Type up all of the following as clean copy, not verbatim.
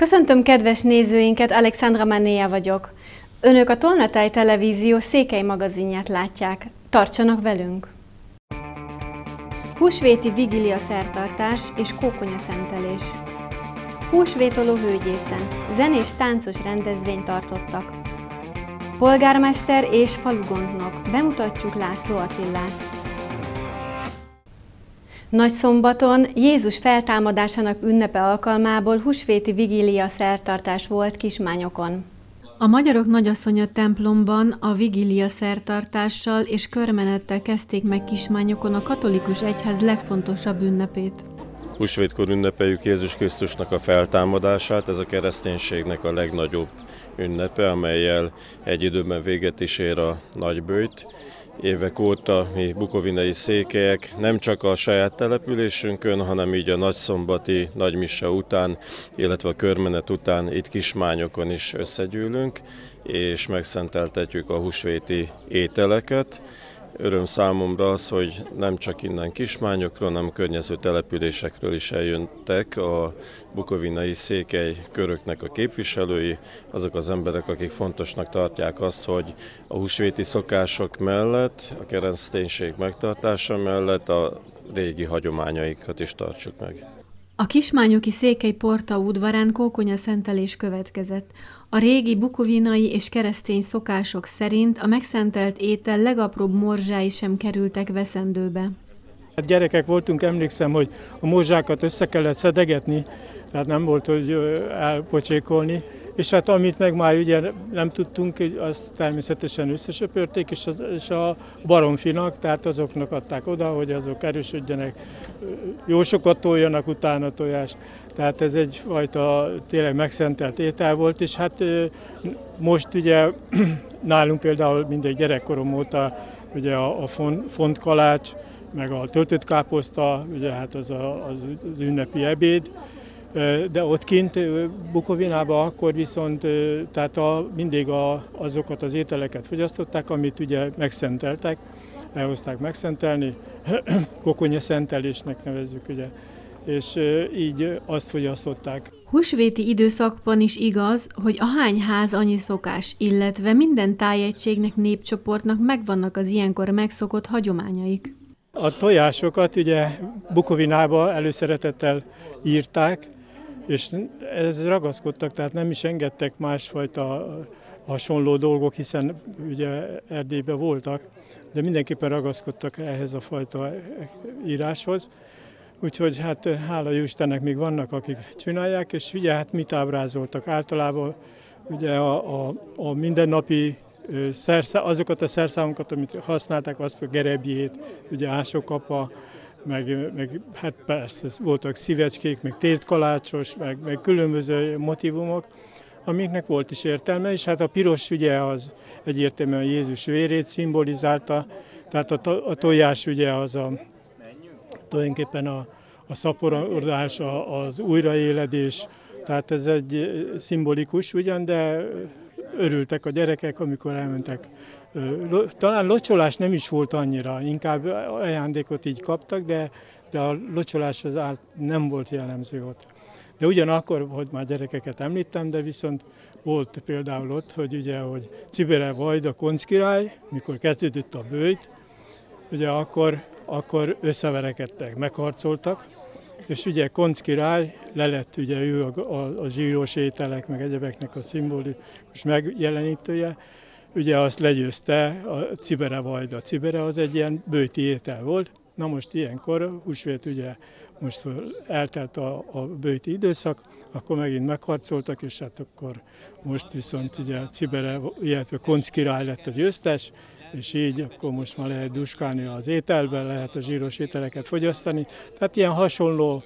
Köszöntöm kedves nézőinket, Alexandra Manéja vagyok. Önök a Tolnatáj Televízió Székely magazinját látják. Tartsanak velünk! Húsvéti vigília szertartás és kókonyaszentelés. Húsvétoló hőgyészen zenés táncos rendezvényt tartottak. Polgármester és falugondnok, bemutatjuk László Attillát. Nagyszombaton Jézus feltámadásának ünnepe alkalmából húsvéti vigília szertartás volt Kismányokon. A magyarok nagyasszonya templomban a vigília szertartással és körmenettel kezdték meg Kismányokon a katolikus egyház legfontosabb ünnepét. Húsvétkor ünnepeljük Jézus Krisztusnak a feltámadását, ez a kereszténységnek a legnagyobb ünnepe, amellyel egy időben véget is ér a nagyböjt. Évek óta mi bukovinai székelyek nem csak a saját településünkön, hanem így a nagyszombati nagymise után, illetve a körmenet után itt Kismányokon is összegyűlünk, és megszenteltetjük a húsvéti ételeket. Öröm számomra az, hogy nem csak innen Kismányokról, hanem környező településekről is eljöttek a bukovinai székely köröknek a képviselői, azok az emberek, akik fontosnak tartják azt, hogy a húsvéti szokások mellett, a kereszténység megtartása mellett a régi hagyományaikat is tartsuk meg. A kismányoki Székely Porta udvarán kókonyaszentelés következett. A régi bukovinai és keresztény szokások szerint a megszentelt étel legapróbb morzsái sem kerültek veszendőbe. Gyerekek voltunk, emlékszem, hogy a morzsákat össze kellett szedegetni, tehát nem volt, hogy elpocsékolni, és hát amit meg már ugye nem tudtunk, azt természetesen összesöpörték, és a baromfinak, tehát azoknak adták oda, hogy azok erősödjenek, jó sokat toljanak utána tojást. Tehát ez egyfajta tényleg megszentelt étel volt, és hát most ugye nálunk például mindegy gyerekkorom óta ugye a fontkalács, meg a töltött káposzta, ugye hát az ünnepi ebéd, de ott kint Bukovinában akkor viszont tehát mindig azokat az ételeket fogyasztották, amit ugye megszenteltek, elhozták megszentelni, kokonyaszentelésnek nevezzük ugye, és így azt fogyasztották. Húsvéti időszakban is igaz, hogy ahány ház annyi szokás, illetve minden tájegységnek, népcsoportnak megvannak az ilyenkor megszokott hagyományaik. A tojásokat ugye Bukovinába előszeretettel írták, és ez ragaszkodtak, tehát nem is engedtek másfajta hasonló dolgok, hiszen ugye Erdélyben voltak, de mindenképpen ragaszkodtak ehhez a fajta íráshoz. Úgyhogy hát hála jó Istennek még vannak, akik csinálják, és ugye hát mit ábrázoltak általában, ugye a mindennapi azokat a szerszámokat, amit használták, az a gerebjét, ugye ásókapa, meg hát persze voltak szívecskék, meg tértkalácsos, meg különböző motívumok, amiknek volt is értelme, és hát a piros ugye az egyértelműen Jézus vérét szimbolizálta, tehát a tojás ugye az tulajdonképpen a szaporodás, az újraéledés, tehát ez egy szimbolikus ugyan, de örültek a gyerekek, amikor elmentek. Talán locsolás nem is volt annyira, inkább ajándékot így kaptak, de a locsolás az nem volt jellemző ott. De ugyanakkor, hogy már gyerekeket említem, de viszont volt például ott, hogy ugye, hogy Czibere Vajda konckirály, mikor kezdődött a böjt, ugye akkor összeverekedtek, megharcoltak, és ugye Koncz király lett ugye ő a zsíros ételek, meg egyebeknek a szimbolikus megjelenítője, ugye azt legyőzte a Czibere Vajda. Czibere az egy ilyen böjti étel volt. Na most ilyenkor, húsvét ugye most eltelt a böjti időszak, akkor megint megharcoltak, és hát akkor most viszont ugye Czibere, illetve Koncz király lett a győztes, és így akkor most már lehet duskálni az ételben, lehet a zsíros ételeket fogyasztani. Tehát ilyen hasonló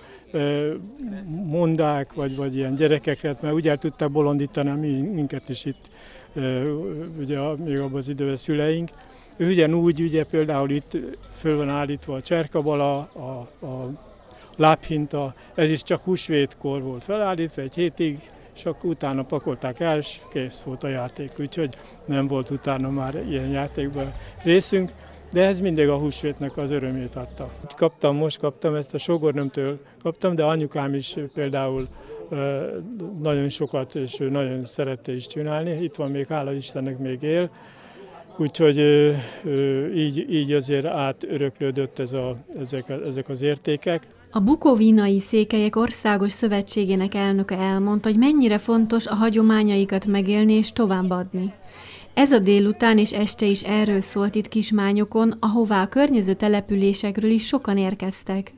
mondák, vagy ilyen gyerekeket, mert úgy el tudták bolondítani minket is itt, ugye még abban az időben szüleink. Ugyanúgy ugye például itt föl van állítva a cserkabala, a lábhinta, ez is csak húsvétkor volt felállítva egy hétig, és akkor utána pakolták el, és kész volt a játék, úgyhogy nem volt utána már ilyen játékban részünk. de ez mindig a húsvétnek az örömét adta. Most kaptam ezt a sógornőmtől, de anyukám is például nagyon sokat, és ő nagyon szerette is csinálni. Itt van még, hála Istennek, még él. Úgyhogy így azért átöröklődött ezek az értékek. A Bukovinai Székelyek Országos Szövetségének elnöke elmondta, hogy mennyire fontos a hagyományaikat megélni és továbbadni. Ez a délután és este is erről szólt itt Kismányokon, ahová a környező településekről is sokan érkeztek.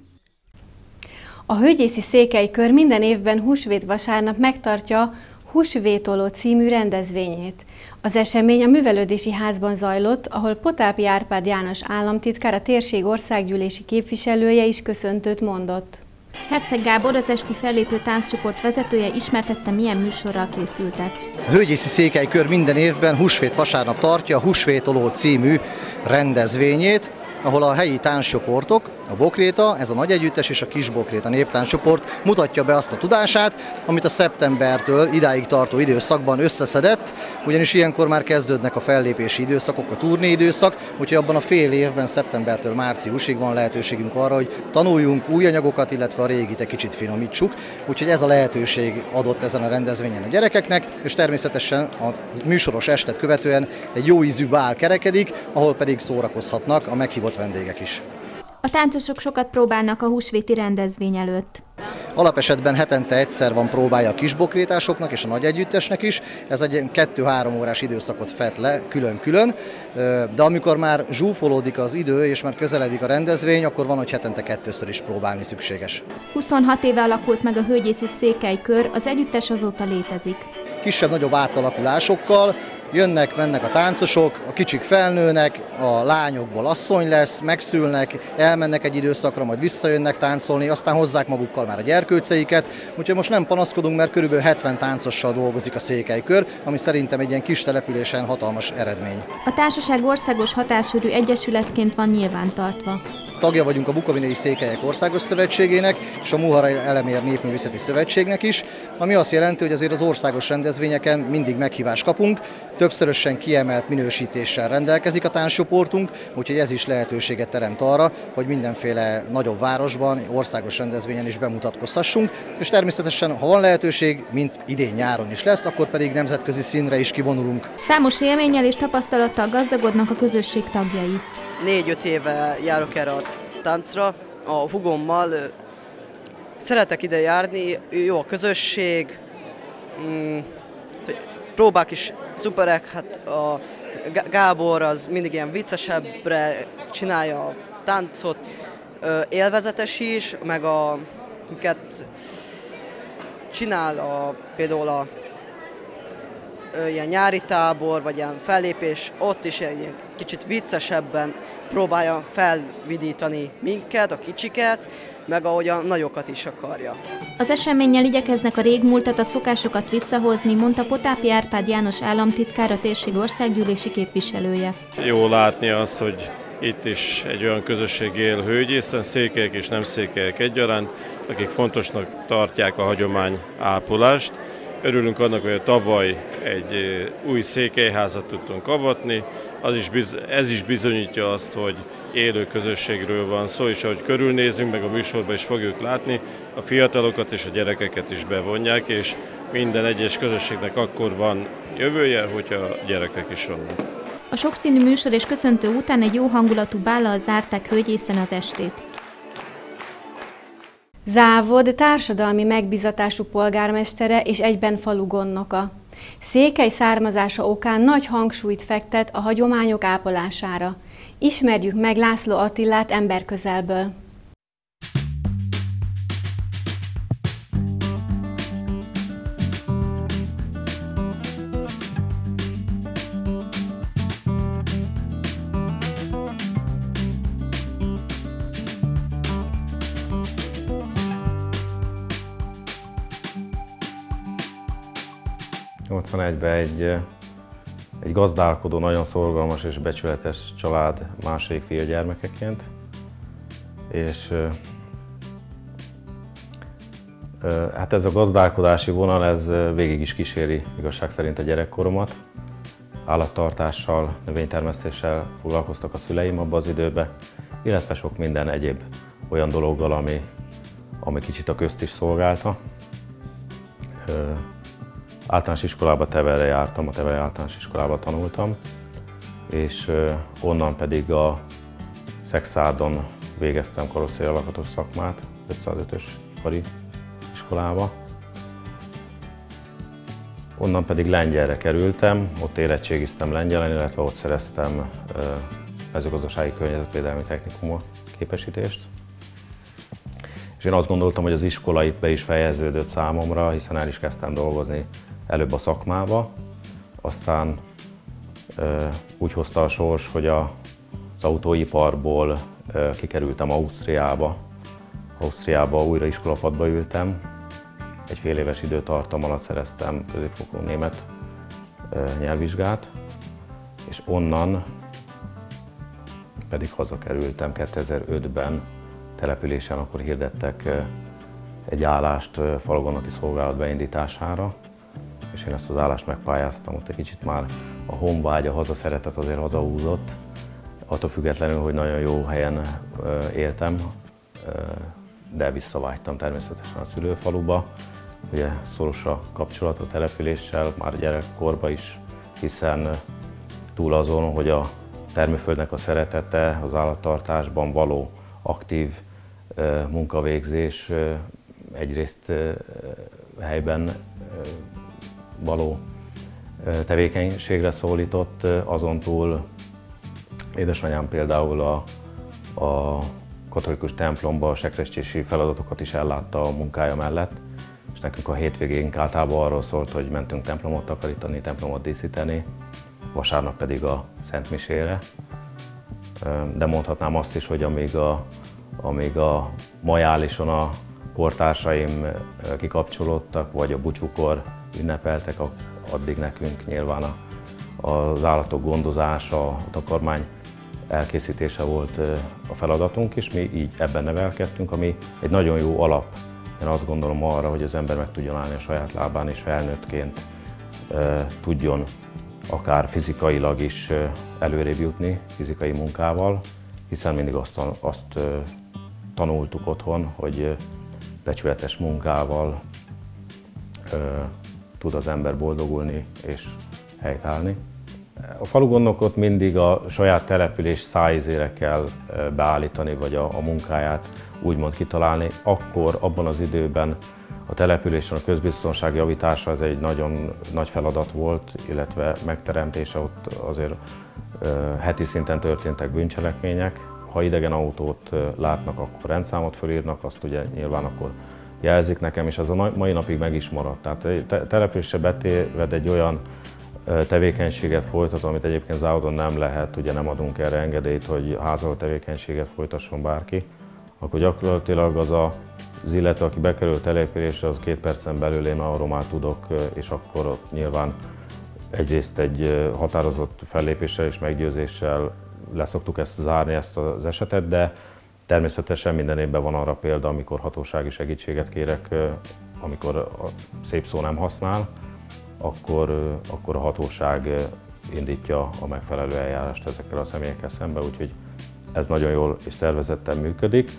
A Hőgyészi Székelykör minden évben húsvétvasárnap megtartja Húsvétoló című rendezvényét. Az esemény a Művelődési Házban zajlott, ahol Potápi Árpád János államtitkár, a térség országgyűlési képviselője is köszöntőt mondott. Herceg Gábor, az esti fellépő tánccsoport vezetője ismertette, milyen műsorral készültek. A Hőgyészi Székelykör minden évben húsvét vasárnap tartja a Húsvétoló című rendezvényét, ahol a helyi tánccsoportok, a Bokréta, ez a nagy együttes és a Kis Bokréta néptánccsoport mutatja be azt a tudását, amit a szeptembertől idáig tartó időszakban összeszedett, ugyanis ilyenkor már kezdődnek a fellépési időszakok, a turnéidőszak, úgyhogy abban a fél évben, szeptembertől márciusig van lehetőségünk arra, hogy tanuljunk új anyagokat, illetve a régit egy kicsit finomítsuk, úgyhogy ez a lehetőség adott ezen a rendezvényen a gyerekeknek, és természetesen a műsoros estet követően egy jó ízű bál kerekedik, ahol pedig szórakozhatnak a meghívott vendégek is. A táncosok sokat próbálnak a húsvéti rendezvény előtt. Alapesetben hetente egyszer van próbája a kisbokrétásoknak és a nagy együttesnek is, ez egy 2-3 órás időszakot fed le külön-külön, de amikor már zsúfolódik az idő és már közeledik a rendezvény, akkor van, hogy hetente 2-ször is próbálni szükséges. 26 éve alakult meg a Hőgyészi Székelykör, az együttes azóta létezik. Kisebb-nagyobb átalakulásokkal jönnek-mennek a táncosok, a kicsik felnőnek, a lányokból asszony lesz, megszülnek, elmennek egy időszakra, majd visszajönnek táncolni, aztán hozzák magukkal már a gyerkőceiket, úgyhogy most nem panaszkodunk, mert körülbelül 70 táncossal dolgozik a Székelykör, ami szerintem egy ilyen kis településen hatalmas eredmény. A társaság országos hatásúrű egyesületként van nyilvántartva. Tagja vagyunk a Bukovinai Székelyek Országos Szövetségének és a Muharai Elemér Népművészeti Szövetségnek is, ami azt jelenti, hogy azért az országos rendezvényeken mindig meghívást kapunk, többszörösen kiemelt minősítéssel rendelkezik a tánccsoportunk, úgyhogy ez is lehetőséget teremt arra, hogy mindenféle nagyobb városban, országos rendezvényen is bemutatkozhassunk, és természetesen, ha van lehetőség, mint idén nyáron is lesz, akkor pedig nemzetközi színre is kivonulunk. Számos élménnyel és tapasztalattal gazdagodnak a közösség tagjai. 4-5 éve járok erre a táncra, a hugommal. Szeretek ide járni, jó a közösség, próbák is szuperek, hát a Gábor az mindig ilyen viccesebbre csinálja a táncot, élvezetes is, meg amiket csinál például ilyen nyári tábor, vagy ilyen fellépés, ott is egy kicsit viccesebben próbálja felvidítani minket, a kicsiket, meg ahogy a nagyokat is akarja. Az eseménnyel igyekeznek a régmúltat, a szokásokat visszahozni, mondta Potápi Árpád János államtitkár, a térség országgyűlési képviselője. Jó látni azt, hogy itt is egy olyan közösség él Hőgyészen, székelyek és nem székelyek egyaránt, akik fontosnak tartják a hagyomány ápolást. Örülünk annak, hogy tavaly egy új székelyházat tudtunk avatni, ez is bizonyítja azt, hogy élő közösségről van szó, és ahogy körülnézünk, meg a műsorban is fogjuk látni, a fiatalokat és a gyerekeket is bevonják, és minden egyes közösségnek akkor van jövője, hogyha a gyerekek is vannak. A sokszínű műsor és köszöntő után egy jó hangulatú bállal zárták Hőgyészen az estét. Závod társadalmi megbízatású polgármestere és egyben falugonnoka. Székely származása okán nagy hangsúlyt fektet a hagyományok ápolására. Ismerjük meg László Attilát emberközelből. Egy gazdálkodó, nagyon szorgalmas és becsületes család második fiagyermekeként, és hát ez a gazdálkodási vonal, ez végig is kíséri igazság szerint a gyerekkoromat. állattartással, növénytermesztéssel foglalkoztak a szüleim abban az időben, illetve sok minden egyéb olyan dologgal, ami kicsit a közt is szolgálta. Általános iskolába Tevere jártam, a Tevere általános iskolába tanultam, és onnan pedig a Szexádon végeztem karosszéria lakatos szakmát, 505-ös kari iskolába. Onnan pedig Lengyelre kerültem, ott érettségiztem lengyelen, illetve ott szereztem mezőgazdasági környezetvédelmi technikumú képesítést. És én azt gondoltam, hogy az iskola itt be is fejeződött számomra, hiszen el is kezdtem dolgozni előbb a szakmába. Aztán úgy hozta a sors, hogy az autóiparból kikerültem Ausztriába. Ausztriába újra iskolapadba ültem. Egy fél éves időtartam alatt szereztem középfokú német nyelvvizsgát, és onnan pedig hazakerültem 2005-ben településen, akkor hirdettek egy állást falugonoti szolgálat beindítására, és én ezt az állást megpályáztam. Ott egy kicsit már a honvágy, a hazaszeretet azért hazahúzott, attól függetlenül, hogy nagyon jó helyen éltem, de visszavágytam természetesen a szülőfaluba. Ugye szoros a kapcsolat a településsel, már gyerekkorban is, hiszen túl azon, hogy a termőföldnek a szeretete, az állattartásban való aktív munkavégzés, egyrészt helyben való tevékenységre szólított, azon túl édesanyám például a katolikus templomba a sekrestési feladatokat is ellátta a munkája mellett, és nekünk a hétvégénk általában arról szólt, hogy mentünk templomot takarítani, templomot díszíteni, vasárnap pedig a szentmisére. De mondhatnám azt is, hogy amíg a majálison a kortársaim kikapcsolódtak, vagy a búcsúkor ünnepeltek, addig nekünk nyilván az állatok gondozása, a takarmány elkészítése volt a feladatunk, és mi így ebben nevelkedtünk, ami egy nagyon jó alap. Én azt gondolom arra, hogy az ember meg tudjon állni a saját lábán, és felnőttként tudjon akár fizikailag is előrébb jutni, fizikai munkával, hiszen mindig azt tanultuk otthon, hogy becsületes munkával tud az ember boldogulni és helytállni. A falugondnokot mindig a saját település szájízére kell beállítani, vagy a munkáját úgymond kitalálni. Akkor, abban az időben a településen a közbiztonság javítása az egy nagyon nagy feladat volt, illetve megteremtése, ott azért heti szinten történtek bűncselekmények. Ha idegen autót látnak, akkor rendszámot fölírnak, azt ugye nyilván akkor jelzik nekem, és ez a mai napig meg is maradt. Tehát településre betéved egy olyan tevékenységet folytat, amit egyébként závodon nem lehet, ugye nem adunk erre engedélyt, hogy házaló tevékenységet folytasson bárki, akkor gyakorlatilag az illető, aki bekerül településre, az 2 percen belül én arról már tudok, és akkor ott nyilván egyrészt egy határozott fellépéssel és meggyőzéssel leszoktuk zárni ezt az esetet, de természetesen minden évben van arra példa, amikor hatósági segítséget kérek, amikor a szép szó nem használ, akkor a hatóság indítja a megfelelő eljárást ezekkel a személyekkel szemben, úgyhogy ez nagyon jól és szervezetten működik.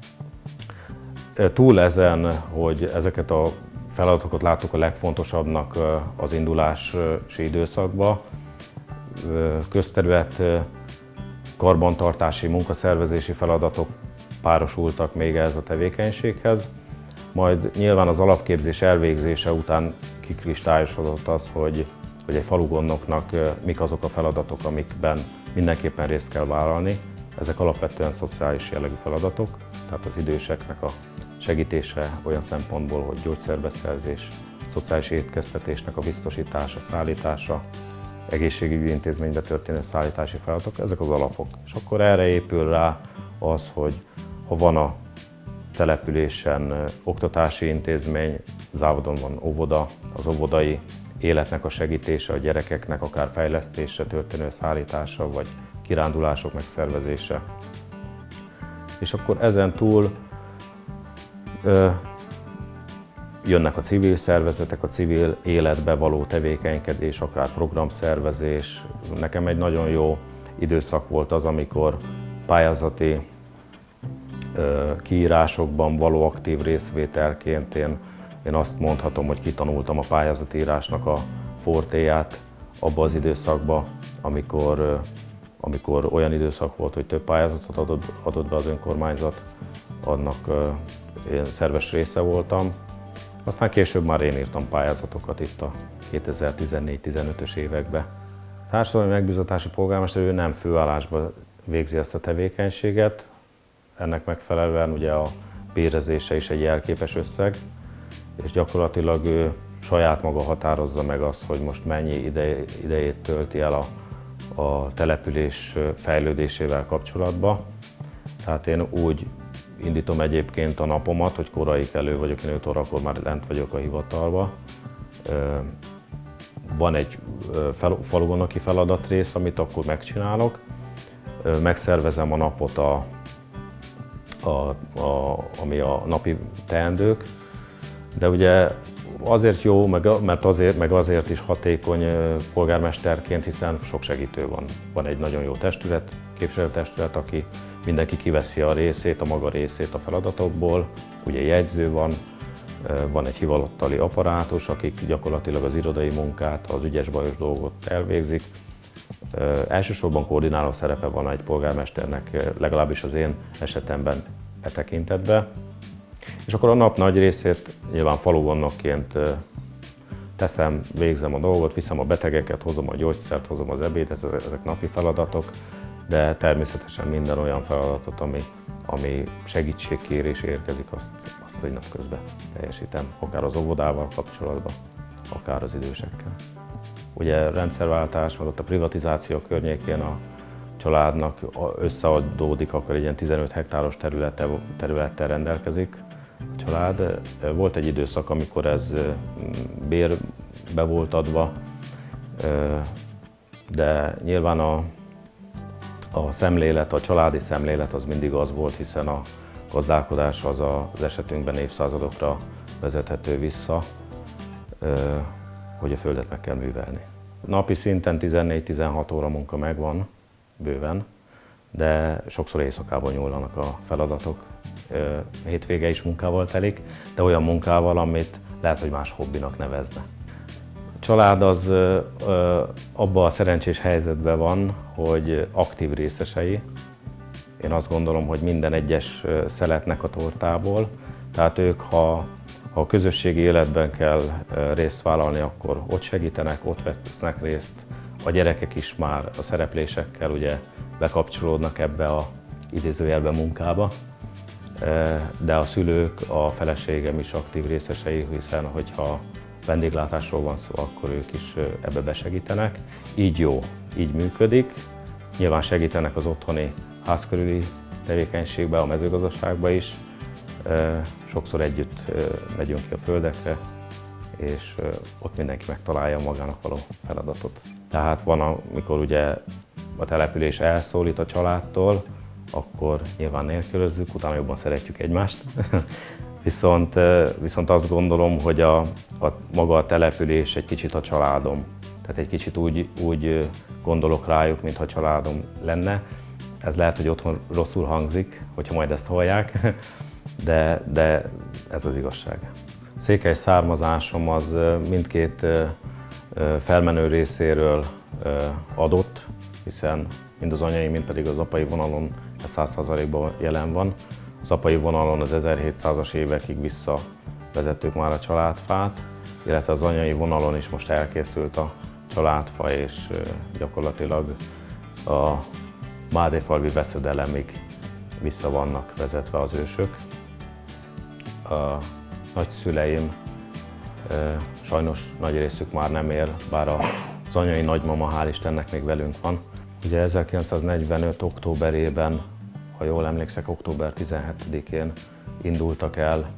Túl ezen, hogy ezeket a feladatokat láttuk a legfontosabbnak az indulási időszakban, közterület, karbantartási, munkaszervezési feladatok párosultak még ehhez a tevékenységhez, majd nyilván az alapképzés elvégzése után kikristályosodott az, hogy egy falugondnoknak mik azok a feladatok, amikben mindenképpen részt kell vállalni. Ezek alapvetően szociális jellegű feladatok, tehát az időseknek a segítése olyan szempontból, hogy gyógyszerbeszerzés, szociális étkeztetésnek a biztosítása, szállítása, egészségügyi intézménybe történő szállítási feladatok, ezek az alapok. És akkor erre épül rá az, hogy ha van a településen oktatási intézmény, závodon van óvoda, az óvodai életnek a segítése, a gyerekeknek akár fejlesztése, történő szállítása, vagy kirándulások megszervezése. És akkor ezen túl jönnek a civil szervezetek, a civil életbe való tevékenykedés, akár programszervezés. Nekem egy nagyon jó időszak volt az, amikor pályázati kiírásokban való aktív részvételként én azt mondhatom, hogy kitanultam a pályázati írásnak a fortéját abban az időszakban, amikor olyan időszak volt, hogy több pályázatot adott be az önkormányzat, annak én szerves része voltam. Aztán később már én írtam pályázatokat itt a 2014-15-ös években. A társadalmi megbízatási polgármester ő nem főállásban végzi ezt a tevékenységet, ennek megfelelően ugye a bérezése is egy jelképes összeg, és gyakorlatilag ő saját maga határozza meg azt, hogy most mennyi idejét tölti el a település fejlődésével kapcsolatban. Tehát én úgy indítom egyébként a napomat, hogy korai kelő vagyok, én 5 órakor már lent vagyok a hivatalba. Van egy falugonnoki feladatrész, amit akkor megcsinálok. Megszervezem a napot, ami a napi teendők, de ugye azért jó, meg azért is hatékony polgármesterként, hiszen sok segítő van. Van egy nagyon jó testület, képviselőtestület, aki mindenki kiveszi a részét, a maga részét a feladatokból. Ugye jegyző van egy hivatalos apparátus, akik gyakorlatilag az irodai munkát, az ügyes-bajos dolgot elvégzik. Elsősorban koordináló szerepe van egy polgármesternek, legalábbis az én esetemben e tekintetben. És akkor a nap nagy részét nyilván falugondnokként teszem, végzem a dolgot, viszem a betegeket, hozom a gyógyszert, hozom az ebédet, ezek napi feladatok, de természetesen minden olyan feladatot, ami segítségkérés érkezik, azt egy nap közben teljesítem, akár az óvodával kapcsolatban, akár az idősekkel. Ugye rendszerváltás, meg ott a privatizáció környékén a családnak összeadódik, akkor egy ilyen 15 hektáros területtel rendelkezik a család. Volt egy időszak, amikor ez bérbe volt adva, de nyilván a szemlélet, a családi szemlélet az mindig az volt, hiszen a gazdálkodás az az esetünkben évszázadokra vezethető vissza, hogy a földet meg kell művelni. Napi szinten 14-16 óra munka megvan, bőven, de sokszor éjszakában nyúlnak a feladatok. Hétvége is munkával telik, de olyan munkával, amit lehet, hogy más hobbinak nevezne. A család az abban a szerencsés helyzetben van, hogy aktív részesei. Én azt gondolom, hogy minden egyes szeletnek a tortából, tehát ők, ha a közösségi életben kell részt vállalni, akkor ott segítenek, ott vesznek részt. A gyerekek is már a szereplésekkel ugye bekapcsolódnak ebbe a idézőjelben munkába, de a szülők, a feleségem is aktív részesei, hiszen hogyha vendéglátásról van szó, akkor ők is ebbe besegítenek. Így jó, így működik. Nyilván segítenek az otthoni házkörüli tevékenységbe, a mezőgazdaságba is. Sokszor együtt megyünk ki a földekre, és ott mindenki megtalálja magának való feladatot. Tehát van, amikor ugye a település elszólít a családtól, akkor nyilván nélkülözzük, utána jobban szeretjük egymást. Viszont azt gondolom, hogy maga a település egy kicsit a családom. Tehát egy kicsit úgy gondolok rájuk, mintha családom lenne. Ez lehet, hogy otthon rosszul hangzik, hogyha majd ezt hallják, de ez az igazság. Székely származásom az mindkét felmenő részéről adott, hiszen mind az anyai, mind pedig az apai vonalon 100%-ban jelen van. Az apai vonalon az 1700-as évekig visszavezettük már a családfát, illetve az anyai vonalon is most elkészült a családfa, és gyakorlatilag a Mádéfalvi veszedelemig vissza vannak vezetve az ősök. A nagyszüleim sajnos nagy részük már nem él, bár az anyai nagymama hál' Istennek még velünk van. Ugye 1945. októberében, ha jól emlékszek, október 17-én indultak el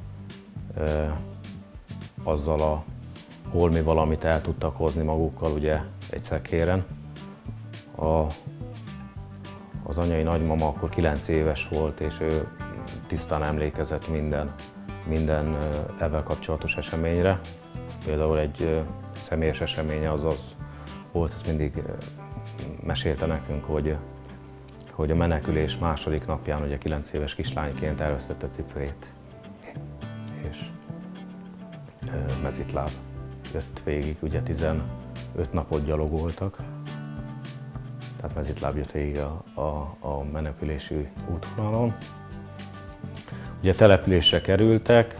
azzal a holmival, amit el tudtak hozni magukkal, ugye egy szekéren. Az anyai nagymama akkor 9 éves volt, és ő tisztán emlékezett minden minden ezzel kapcsolatos eseményre. Például egy személyes eseménye az volt, ezt mindig mesélte nekünk, hogy a menekülés második napján ugye 9 éves kislányként elvesztette cipőjét, és mezitláb jött végig, ugye 15 napot gyalogoltak, tehát mezitláb jött végig a menekülési útvonalon. Ugye településre kerültek,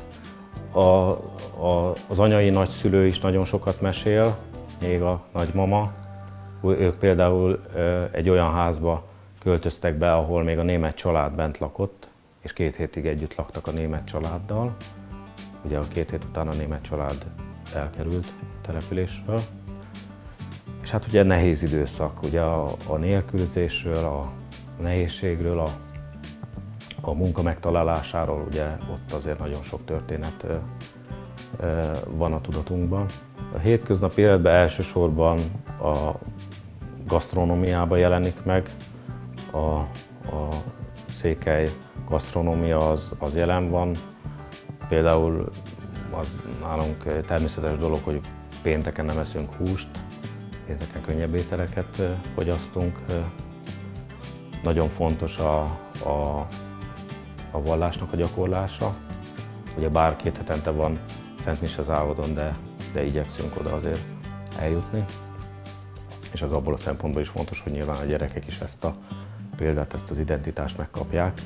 az anyai nagyszülő is nagyon sokat mesél, még a nagymama. Ők például egy olyan házba költöztek be, ahol még a német család bent lakott, és 2 hétig együtt laktak a német családdal. Ugye a 2 hét után a német család elkerült a településről. És hát ugye nehéz időszak, ugye a nélkülözésről, a nehézségről, a munka megtalálásáról, ugye ott azért nagyon sok történet van a tudatunkban. A hétköznapi életben elsősorban a gasztronómiában jelenik meg, a székely gasztronómia az jelen van. Például az nálunk természetes dolog, hogy pénteken nem eszünk húst, pénteken könnyebb ételeket fogyasztunk. Nagyon fontos a vallásnak a gyakorlása. Ugye bár 2 hetente van Szent Mise závodon, de igyekszünk oda azért eljutni. És az abból a szempontból is fontos, hogy nyilván a gyerekek is ezt a példát, ezt az identitást megkapják.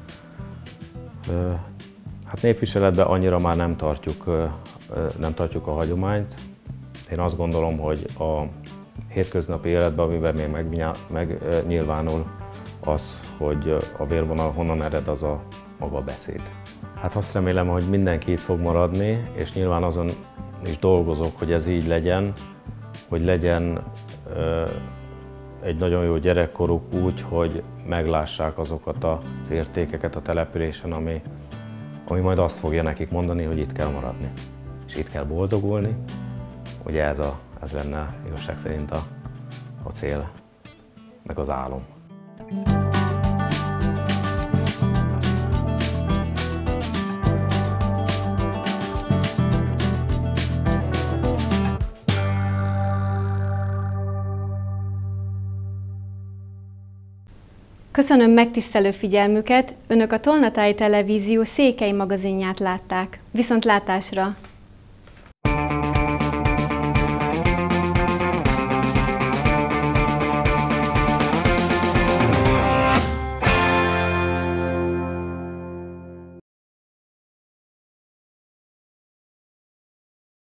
Hát népviseletben annyira már nem tartjuk a hagyományt. Én azt gondolom, hogy a hétköznapi életben, amiben még megnyilvánul az, hogy a vérvonal honnan ered, az a maga a beszéd. Hát azt remélem, hogy mindenki itt fog maradni, és nyilván azon is dolgozok, hogy ez így legyen, hogy legyen egy nagyon jó gyerekkoruk úgy, hogy meglássák azokat az értékeket a településen, ami majd azt fogja nekik mondani, hogy itt kell maradni, és itt kell boldogulni. Ugye ez lenne igazság szerint a cél, meg az álom. Köszönöm megtisztelő figyelmüket, Önök a Tolnatályi Televízió Székely magazinját látták. Viszontlátásra!